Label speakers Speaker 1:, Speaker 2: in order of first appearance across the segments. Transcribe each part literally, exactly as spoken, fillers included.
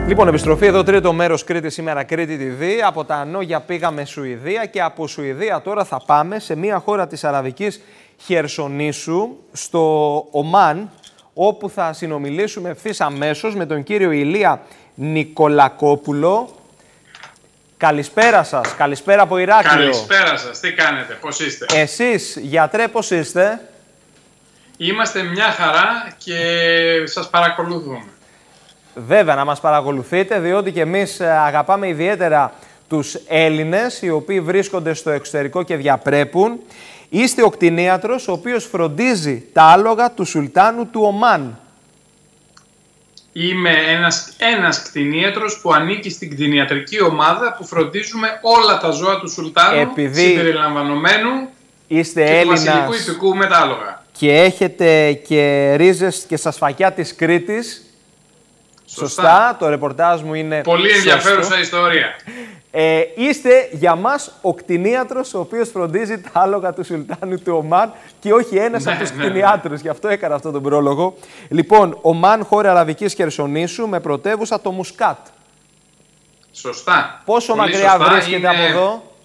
Speaker 1: Λοιπόν, επιστροφή εδώ, τρίτο μέρος Κρήτη σήμερα, Κρήτη τι βι. Από τα Ανόγια πήγαμε Σουηδία και από Σουηδία τώρα θα πάμε σε μια χώρα της Αραβικής Χερσονήσου, στο Ομάν, όπου θα συνομιλήσουμε ευθύς αμέσως με τον κύριο Ηλία Νικολακόπουλο. Καλησπέρα σας, καλησπέρα από Ηράκλειο.
Speaker 2: Καλησπέρα σας, τι κάνετε, πώς είστε?
Speaker 1: Εσείς, γιατρέ, πώς είστε?
Speaker 2: Είμαστε μια χαρά και σας παρακολουθούμε.
Speaker 1: Βέβαια, να μας παρακολουθείτε, διότι και εμείς αγαπάμε ιδιαίτερα τους Έλληνες, οι οποίοι βρίσκονται στο εξωτερικό και διαπρέπουν. Είστε ο κτηνίατρος, ο οποίος φροντίζει τα άλογα του Σουλτάνου του Ομάν.
Speaker 2: Είμαι ένας, ένας κτηνίατρος που ανήκει στην κτηνιατρική ομάδα που φροντίζουμε όλα τα ζώα του Σουλτάνου,
Speaker 1: Επειδή
Speaker 2: συμπεριλαμβανομένου
Speaker 1: είστε
Speaker 2: και
Speaker 1: Έλληνας
Speaker 2: του βασιλικού υπηκού με τα άλογα.
Speaker 1: Και έχετε και ρίζες και στα σφακιά της Κρήτης. Σωστά. Σωστά, το ρεπορτάζ μου είναι
Speaker 2: πολύ ενδιαφέρουσα σωστό. Ιστορία.
Speaker 1: Ε, είστε για μας ο κτηνίατρος ο οποίος φροντίζει τα άλογα του Σουλτάνου του Ομάν και όχι ένας ναι, από τους ναι, κτηνιάτρους. Ναι. Γι' αυτό έκανα αυτόν τον πρόλογο. Λοιπόν, Ομάν, χώρα Αραβικής Χερσονήσου, με πρωτεύουσα το Μουσκάτ.
Speaker 2: Σωστά.
Speaker 1: Πόσο πολύ μακριά σωστά βρίσκεται είναι... από εδώ?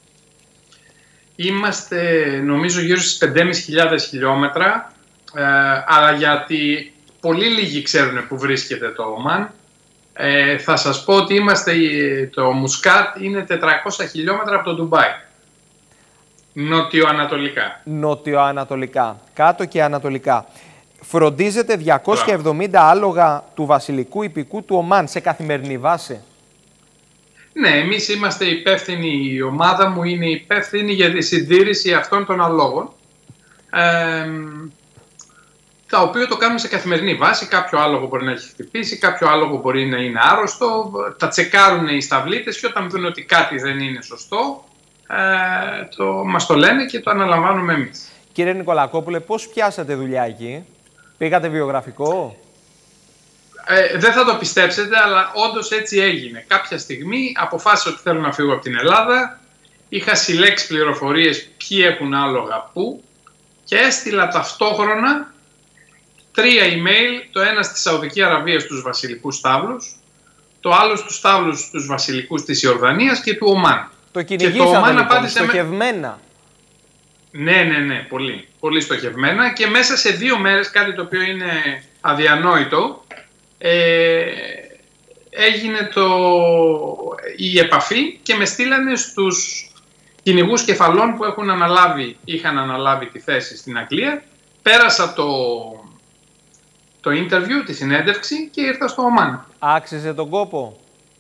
Speaker 2: Είμαστε νομίζω γύρω στις πέντε χιλιάδες χιλιόμετρα, ε, αλλά γιατί πολύ λίγοι ξέρουν που βρίσκεται το Ομάν. Ε, θα σας πω ότι είμαστε, το Μουσκάτ είναι τετρακόσια χιλιόμετρα από το Ντουμπάι. Νοτιοανατολικά.
Speaker 1: Νοτιοανατολικά. Κάτω και ανατολικά. Φροντίζετε διακόσια εβδομήντα άλογα του βασιλικού υπηκού του Ομάν σε καθημερινή βάση.
Speaker 2: Ναι, εμείς είμαστε υπεύθυνοι, η ομάδα μου είναι υπεύθυνη για τη συντήρηση αυτών των αλόγων. Ε, τα οποία το κάνουμε σε καθημερινή βάση. Κάποιο άλογο μπορεί να έχει χτυπήσει, κάποιο άλογο μπορεί να είναι άρρωστο. Τα τσεκάρουν οι σταυλίτες και όταν δουν ότι κάτι δεν είναι σωστό, ε, το, μας το λένε και το αναλαμβάνουμε εμείς.
Speaker 1: Κύριε Νικολακόπουλε, πώς πιάσατε δουλειά εκεί? Πήγατε βιογραφικό?
Speaker 2: Ε, δεν θα το πιστέψετε, αλλά όντως έτσι έγινε. Κάποια στιγμή αποφάσισα ότι θέλω να φύγω από την Ελλάδα. Είχα συλλέξει πληροφορίες ποιοι έχουν άλογα πού και έστειλα ταυτόχρονα τρία email, το ένα στη Σαουδική Αραβία στους βασιλικούς στάβλους, το άλλο στους στάβλους τους βασιλικούς της Ιορδανίας και του Ομάν.
Speaker 1: Το κυνηγήσατε λοιπόν, απάντησε στοχευμένα.
Speaker 2: Με... Ναι, ναι, ναι, πολύ, πολύ στοχευμένα και μέσα σε δύο μέρες, κάτι το οποίο είναι αδιανόητο, ε, έγινε το... η επαφή και με στείλανε στους κυνηγούς κεφαλών που έχουν αναλάβει, είχαν αναλάβει τη θέση στην Αγγλία. Πέρασα το... το interview, τη συνέντευξη και ήρθα στο Ομάν.
Speaker 1: Άξιζε τον κόπο?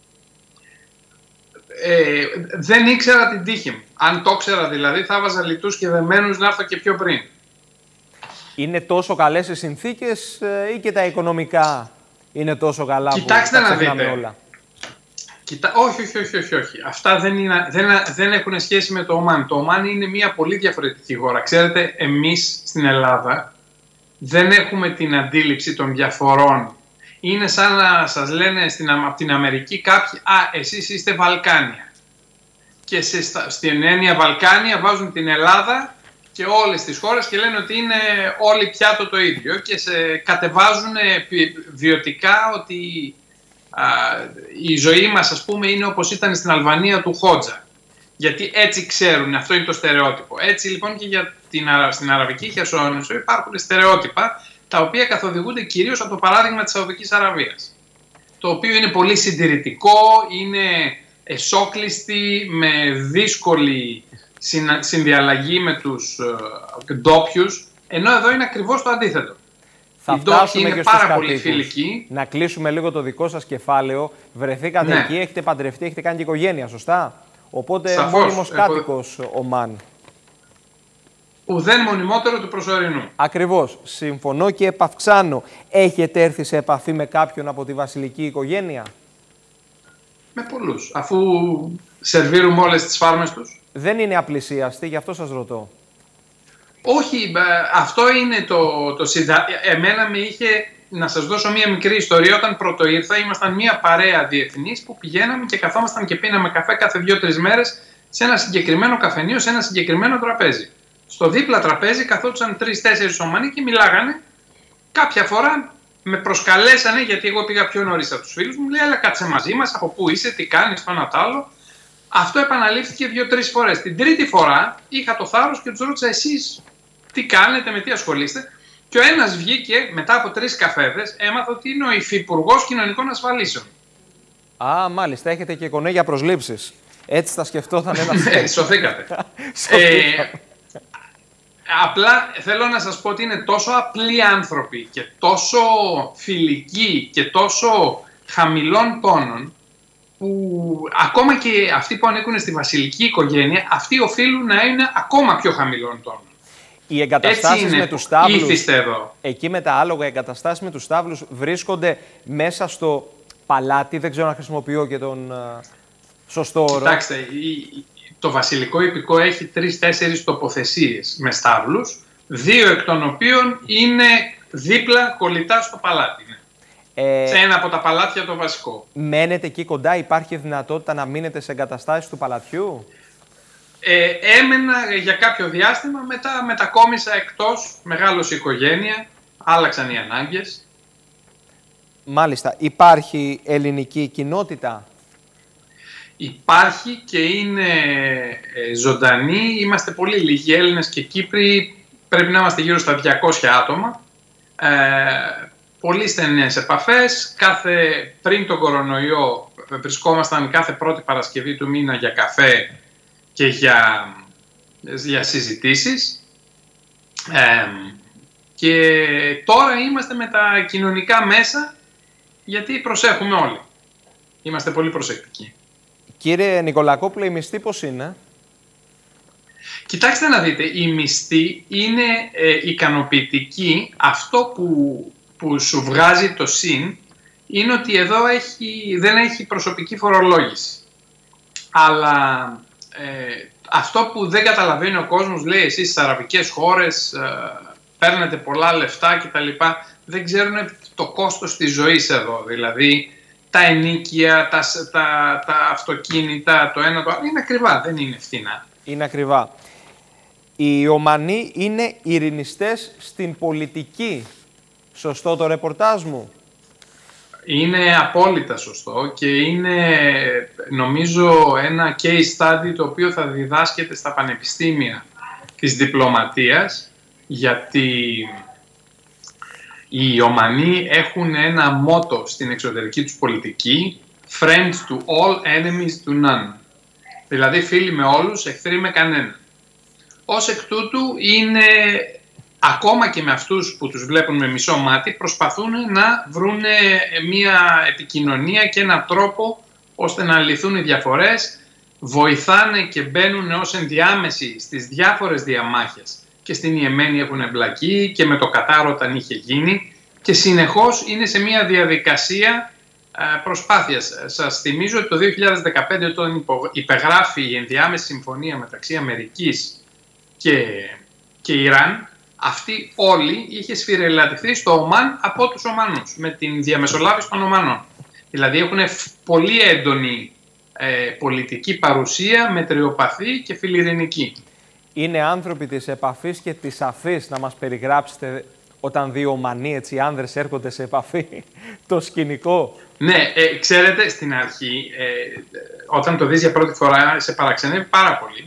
Speaker 2: Ε, δεν ήξερα την τύχη μου. Αν το ήξερα δηλαδή θα βάζα λιτούς και δεμένους να έρθω και πιο πριν. Είναι
Speaker 1: τόσο καλές οι συνθήκες ή και τα οικονομικά είναι τόσο καλά?
Speaker 2: Κοιτάξτε
Speaker 1: που
Speaker 2: να δείτε.
Speaker 1: Όλα.
Speaker 2: Κοιτά... Όχι, όχι, όχι, όχι, όχι. Αυτά δεν, είναι... δεν, δεν έχουν σχέση με το Ομάν. Το Ομάν είναι μια πολύ διαφορετική χώρα. Ξέρετε, εμείς στην Ελλάδα δεν έχουμε την αντίληψη των διαφορών. Είναι σαν να σας λένε στην, από την Αμερική κάποιοι «Α, εσείς είστε Βαλκάνια». Και σε, στην έννοια Βαλκάνια βάζουν την Ελλάδα και όλες τις χώρες και λένε ότι είναι όλοι πιάτο το ίδιο και σε κατεβάζουν βιωτικά ότι α, η ζωή μας, ας πούμε, είναι όπως ήταν στην Αλβανία του Χότζα. Γιατί έτσι ξέρουν, αυτό είναι το στερεότυπο. Έτσι λοιπόν και για την, στην Αραβική Χερσόνησο υπάρχουν στερεότυπα τα οποία καθοδηγούνται κυρίως από το παράδειγμα της Σαουδικής Αραβίας. Το οποίο είναι πολύ συντηρητικό, είναι εσόκλειστη, με δύσκολη συνδιαλλαγή με τους uh, ντόπιους, ενώ εδώ είναι ακριβώς το αντίθετο.
Speaker 1: Θα φτάσουμε
Speaker 2: είναι
Speaker 1: και
Speaker 2: πάρα
Speaker 1: στους
Speaker 2: πολύ
Speaker 1: κατοίκους.
Speaker 2: φιλικοί.
Speaker 1: Να κλείσουμε λίγο το δικό σας κεφάλαιο. Βρεθήκατε
Speaker 2: ναι.
Speaker 1: εκεί, έχετε παντρευτεί, έχετε κάνει και οικογένεια, σωστά? Οπότε
Speaker 2: Σαφώς.
Speaker 1: μόνιμος κάτοικος Ομάν.
Speaker 2: Ουδέν μονιμότερο του προσωρινού.
Speaker 1: Ακριβώς. Συμφωνώ και επαυξάνω. Έχετε έρθει σε επαφή με κάποιον από τη βασιλική οικογένεια?
Speaker 2: Με πολλούς. Αφού σερβίρουμε όλες τις φάρμες τους.
Speaker 1: Δεν είναι απλησίαστοι, γι' αυτό σας ρωτώ.
Speaker 2: Όχι, αυτό είναι το, το συντα... Εμένα με είχε, να σας δώσω μία μικρή ιστορία. Όταν πρώτο ήρθα, ήμασταν μία παρέα διεθνής που πηγαίναμε και καθόμασταν και πίναμε καφέ κάθε δύο-τρεις μέρες σε ένα συγκεκριμένο καφενείο, σε ένα συγκεκριμένο τραπέζι. Στο δίπλα τραπέζι καθόντουσαν τρεις-τέσσερις Ομανοί και μιλάγανε. Κάποια φορά με προσκαλέσανε, γιατί εγώ πήγα πιο νωρίς από τους φίλους μου, μου λέει, έλα κάτσε μαζί μας, από πού είσαι, τι κάνεις, το ένα τ' άλλο. Αυτό επαναλήφθηκε δύο-τρεις φορές. Την τρίτη φορά είχα το θάρρος και τους ρώτησα, εσείς τι κάνετε, με τι ασχολείστε. Και ο ένας βγήκε μετά από τρεις καφέδες, έμαθα ότι είναι ο υφυπουργός κοινωνικών ασφαλίσεων.
Speaker 1: Α, μάλιστα, έχετε και κονέ για προσλήψεις. Έτσι θα σκεφτόταν ένα
Speaker 2: Ναι, σωθήκατε. ε, απλά θέλω να σας πω ότι είναι τόσο απλοί άνθρωποι και τόσο φιλικοί και τόσο χαμηλών τόνων, που ακόμα και αυτοί που ανήκουν στη βασιλική οικογένεια, αυτοί οφείλουν να είναι ακόμα πιο χαμηλών τόνων.
Speaker 1: Οι εγκαταστάσεις με τους στάβλους,
Speaker 2: εδώ.
Speaker 1: εκεί με τα άλογα, οι εγκαταστάσεις με τους στάβλους βρίσκονται μέσα στο παλάτι, δεν ξέρω να χρησιμοποιώ και τον uh, σωστό όρο.
Speaker 2: Κοιτάξτε, το βασιλικό ιππικό έχει τρεις-τέσσερις τοποθεσίες με στάβλους, δύο εκ των οποίων είναι δίπλα κολλητά στο παλάτι. Ναι. Ε, σε ένα από τα παλάτια το βασικό.
Speaker 1: Μένετε εκεί κοντά, υπάρχει δυνατότητα να μείνετε σε εγκαταστάσεις του παλατιού?
Speaker 2: Ε, έμενα για κάποιο διάστημα, μετά μετακόμισα εκτός, μεγάλωσε η οικογένεια, άλλαξαν οι ανάγκες.
Speaker 1: Μάλιστα. Υπάρχει ελληνική κοινότητα?
Speaker 2: Υπάρχει και είναι ε, ζωντανή. Είμαστε πολύ λίγοι Έλληνες και Κύπροι, πρέπει να είμαστε γύρω στα διακόσια άτομα. Ε, πολύ στενές επαφές. Κάθε, πριν τον κορονοϊό βρισκόμασταν κάθε πρώτη Παρασκευή του μήνα για καφέ και για, για συζητήσεις. Ε, και τώρα είμαστε με τα κοινωνικά μέσα, γιατί προσέχουμε όλοι. Είμαστε πολύ προσεκτικοί.
Speaker 1: Κύριε Νικολακόπουλε, η μισθή πώς είναι?
Speaker 2: Κοιτάξτε να δείτε, η μισθή είναι ε, ικανοποιητική. Αυτό που, που σου βγάζει το ΣΥΝ είναι ότι εδώ έχει, δεν έχει προσωπική φορολόγηση. Αλλά ε, αυτό που δεν καταλαβαίνει ο κόσμος, λέει, εσείς στις αραβικές χώρες ε, παίρνετε πολλά λεφτά κτλ. Δεν ξέρουν το κόστος της ζωής εδώ. Δηλαδή τα ενοίκια, τα, τα, τα αυτοκίνητα, το ένα το άλλο είναι ακριβά, δεν είναι φθηνά.
Speaker 1: Είναι ακριβά. Οι Ομανοί είναι ειρηνιστές στην πολιτική. Σωστό το ρεπορτάζ μου?
Speaker 2: Είναι απόλυτα σωστό και είναι, νομίζω, ένα case study το οποίο θα διδάσκεται στα πανεπιστήμια της διπλωματίας, γιατί οι Ομανοί έχουν ένα μότο στην εξωτερική τους πολιτική, friends to all, enemies to none. Δηλαδή φίλοι με όλους, εχθροί με κανέναν. Ως εκ τούτου είναι, ακόμα και με αυτούς που τους βλέπουν με μισό μάτι, προσπαθούν να βρουν μια επικοινωνία και έναν τρόπο ώστε να λυθούν οι διαφορές, βοηθάνε και μπαίνουν ως ενδιάμεση στις διάφορες διαμάχες. Και στην Ιεμένη έχουν εμπλακεί και με το Κατάρ όταν είχε γίνει και συνεχώς είναι σε μια διαδικασία προσπάθειας. Σας θυμίζω ότι το δύο χιλιάδες δεκαπέντε, όταν υπεγράφει η ενδιάμεση συμφωνία μεταξύ Αμερικής και, και Ιράν, αυτή όλη είχε σφυρελατηθεί στο Ομάν από τους Ομανούς, με την διαμεσολάβηση των Ομανών. Δηλαδή έχουν πολύ έντονη ε, πολιτική παρουσία, μετριοπαθή και φιλιρηνική.
Speaker 1: Είναι άνθρωποι της επαφής και της αφής, να μας περιγράψετε όταν δύο Ομανοί, έτσι, άνδρες έρχονται σε επαφή, το σκηνικό?
Speaker 2: Ναι, ε, ξέρετε, στην αρχή, ε, όταν το δεις για πρώτη φορά, σε παραξενεύει πάρα πολύ.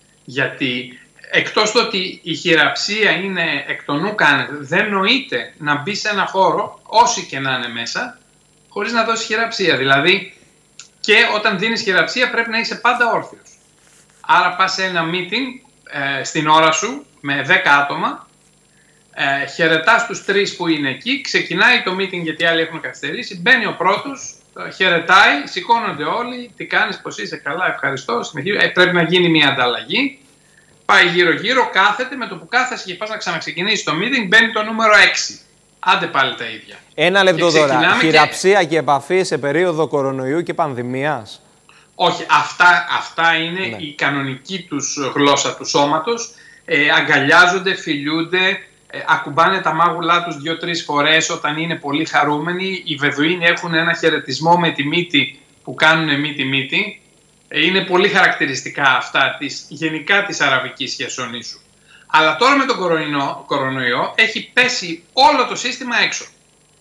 Speaker 2: Γιατί εκτός το ότι η χειραψία είναι εκ των νου κάνευ, δεν νοείται να μπει σε ένα χώρο, όσοι και να είναι μέσα, χωρίς να δώσεις χειραψία. Δηλαδή, και όταν δίνεις χειραψία πρέπει να είσαι πάντα όρθιος. Άρα πας σε ένα meeting ε, στην ώρα σου με δέκα άτομα, ε, χαιρετάς τους τρεις που είναι εκεί, ξεκινάει το meeting γιατί άλλοι έχουν καθυστερήσει, μπαίνει ο πρώτος, χαιρετάει, σηκώνονται όλοι, τι κάνεις, πως είσαι, καλά, ευχαριστώ, συνεχίζει, ε, πρέπει να γίνει μια ανταλλαγή. Πάει γύρω-γύρω, κάθεται, με το που κάθεσαι και πας να ξαναξεκινήσει το meeting, μπαίνει το νούμερο έξι. Άντε πάλι τα ίδια.
Speaker 1: Ένα λεπτό τώρα. Χειραψία και... και επαφή σε περίοδο κορονοϊού και πανδημίας.
Speaker 2: Όχι, αυτά, αυτά είναι ναι. η κανονική τους γλώσσα του σώματος. Ε, αγκαλιάζονται, φιλιούνται, ε, ακουμπάνε τα μάγουλά τους δύο-τρεις φορές όταν είναι πολύ χαρούμενοι. Οι Βεδουίνοι έχουν ένα χαιρετισμό με τη μύτη που κάνουν μύτη-μύτη. Είναι πολύ χαρακτηριστικά αυτά της, γενικά της Αραβικής Χερσονήσου. Αλλά τώρα με τον κορονοϊό, κορονοϊό έχει πέσει όλο το σύστημα έξω.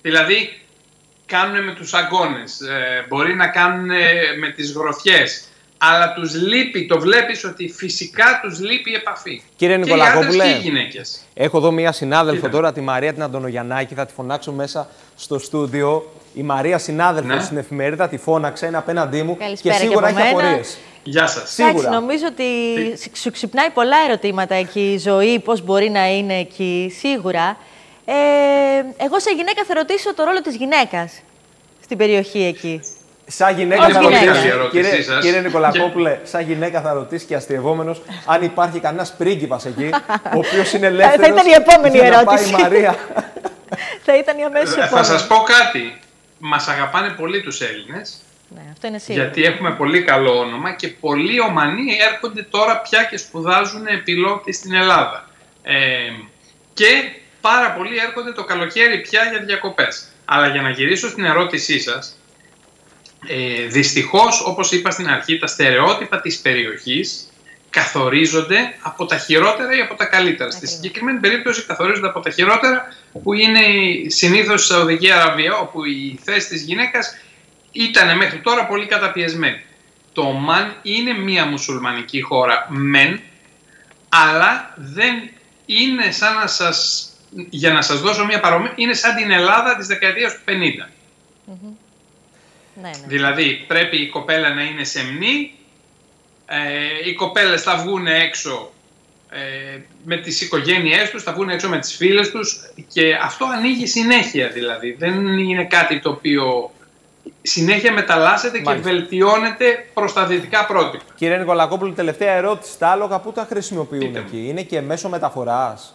Speaker 2: Δηλαδή, κάνουν με τους αγκώνες, ε, μπορεί να κάνουν με τις γροθιές, αλλά τους λείπει, το βλέπεις ότι φυσικά τους λείπει η επαφή.
Speaker 1: Κύριε Νικολακόπουλε,
Speaker 2: και οι γυναίκες.
Speaker 1: Έχω εδώ μία συνάδελφο
Speaker 2: Κοίτα.
Speaker 1: τώρα, τη Μαρία την Αντωνογιαννάκη, θα τη φωνάξω μέσα στο στούντιο. Η Μαρία συνάδελφος
Speaker 2: ναι.
Speaker 1: στην εφημερίδα, τη φώναξε, είναι απέναντί μου.
Speaker 3: Καλησπέρα
Speaker 1: και σίγουρα
Speaker 3: και
Speaker 1: έχει
Speaker 3: από μένα.
Speaker 1: απορίες.
Speaker 2: Γεια σας.
Speaker 1: Σίγουρα.
Speaker 3: Εντάξει, νομίζω ότι σου ξυπνάει πολλά ερωτήματα εκεί η ζωή, πώς μπορεί να είναι εκεί, σίγουρα. Ε, εγώ σε γυναίκα θα ρωτήσω το ρόλο της γυναίκας στην περιοχή εκεί.
Speaker 1: Σαν γυναίκα
Speaker 3: Ως
Speaker 1: θα
Speaker 3: γυναίκα.
Speaker 1: ρωτήσει,
Speaker 2: ερώτησή
Speaker 1: κύριε,
Speaker 2: σας.
Speaker 1: κύριε Νικολακόπουλε, σαν γυναίκα θα ρωτήσει και αστειευόμενος αν υπάρχει κανένας πρίγκιπας εκεί, ο οποίος είναι ελεύθερος.
Speaker 3: Θα ήταν η επόμενη
Speaker 1: για να
Speaker 3: ερώτηση.
Speaker 1: πάει η Μαρία.
Speaker 3: Θα ήταν η αμέσως
Speaker 2: Θα
Speaker 3: επόμενη.
Speaker 2: σας πω κάτι. Μας αγαπάνε πολύ τους Έλληνες.
Speaker 3: Ναι, αυτό είναι σίγουρο.
Speaker 2: Γιατί έχουμε πολύ καλό όνομα και πολλοί Ομανοί έρχονται τώρα πια και σπουδάζουν πιλότοι στην Ελλάδα. Ε, και πάρα πολλοί έρχονται το καλοκαίρι πια για διακοπές. Αλλά για να γυρίσω στην ερώτησή σας, ε, δυστυχώς, όπως είπα στην αρχή, τα στερεότυπα της περιοχής καθορίζονται από τα χειρότερα ή από τα καλύτερα. Στη συγκεκριμένη περίπτωση καθορίζονται από τα χειρότερα, που είναι συνήθως η Σαουδική Αραβία, όπου η θέση της γυναίκας ήταν μέχρι τώρα πολύ καταπιεσμένη. Το Ομάν είναι μια μουσουλμανική χώρα μεν, αλλά δεν είναι σαν να σας, για να σας δώσω μια παρομοία, είναι σαν την Ελλάδα της δεκαετίας του πενήντα.
Speaker 3: Mm-hmm. Ναι, ναι.
Speaker 2: Δηλαδή πρέπει η κοπέλα να είναι σεμνή, ε, οι κοπέλες θα βγουν έξω ε, με τις οικογένειές τους, θα βγουν έξω με τις φίλες τους και αυτό ανοίγει συνέχεια δηλαδή. Δεν είναι κάτι το οποίο συνέχεια μεταλλάσσεται
Speaker 1: Μάλιστα.
Speaker 2: και βελτιώνεται προς τα δυτικά πρότυπα.
Speaker 1: Κύριε Νικολακόπουλο, τελευταία ερώτηση. Τα άλογα πού τα χρησιμοποιούν
Speaker 2: Πείτε
Speaker 1: εκεί,
Speaker 2: μου.
Speaker 1: είναι και μέσω μεταφοράς?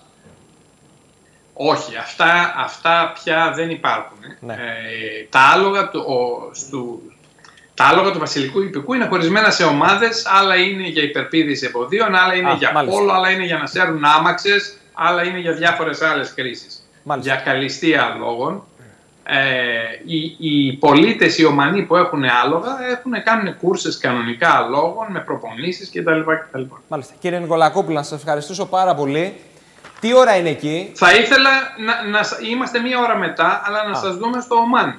Speaker 2: Όχι, αυτά, αυτά πια δεν υπάρχουν.
Speaker 1: Ναι.
Speaker 2: Ε, τα, άλογα του, ο, στου, τα άλογα του βασιλικού ιππικού είναι χωρισμένα σε ομάδες, άλλα είναι για υπερπήδηση εμποδίων, άλλα είναι
Speaker 1: Α,
Speaker 2: για
Speaker 1: μάλιστα.
Speaker 2: πόλο, άλλα είναι για να σέρνουν άμαξες, άλλα είναι για διάφορες άλλες χρήσεις.
Speaker 1: Μάλιστα.
Speaker 2: Για καλυστία αλόγων. Ε, οι, οι πολίτες, οι Ομανοί που έχουν άλογα, έχουν, κάνουν κούρσες κανονικά αλόγων με προπονήσεις κτλ. κτλ.
Speaker 1: Μάλιστα. Κύριε Νικολακόπουλο, να σας ευχαριστήσω πάρα πολύ. Τι ώρα είναι εκεί?
Speaker 2: Θα ήθελα να, να είμαστε μία ώρα μετά, αλλά να
Speaker 1: Α.
Speaker 2: σας δούμε στο Ομάν.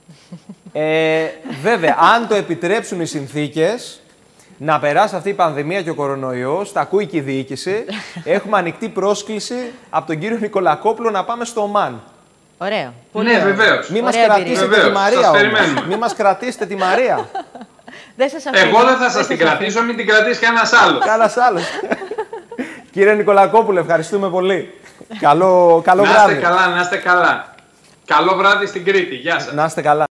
Speaker 1: Ε, βέβαια, αν το επιτρέψουν οι συνθήκες, να περάσει αυτή η πανδημία και ο κορονοϊός, τα ακούει και η διοίκηση, έχουμε ανοιχτή πρόσκληση από τον κύριο Νικολακόπουλο να πάμε στο Ομάν.
Speaker 3: Ωραίο. Πολύ
Speaker 2: Ναι,
Speaker 3: ωραίο.
Speaker 2: βεβαίως.
Speaker 1: Μην μας
Speaker 3: Ωραία
Speaker 1: κρατήσετε
Speaker 2: εμπειρία.
Speaker 1: τη
Speaker 2: Βεβαίως,
Speaker 1: Μαρία
Speaker 2: σας
Speaker 1: όμως.
Speaker 2: περιμένουμε.
Speaker 1: Μην μας κρατήσετε τη Μαρία.
Speaker 3: Δεν σας αφήνω.
Speaker 2: Εγώ δεν θα σας την
Speaker 3: αφήνω.
Speaker 2: κρατήσω, μην την κρατήσει κανένας άλλος.
Speaker 1: Κάνας άλλος. Κύριε Νικολακόπουλε, ευχαριστούμε πολύ. Καλό, καλό
Speaker 2: Να είστε
Speaker 1: βράδυ.
Speaker 2: καλά, να είστε καλά. Καλό βράδυ στην Κρήτη. Γεια σας.
Speaker 1: Να είστε καλά.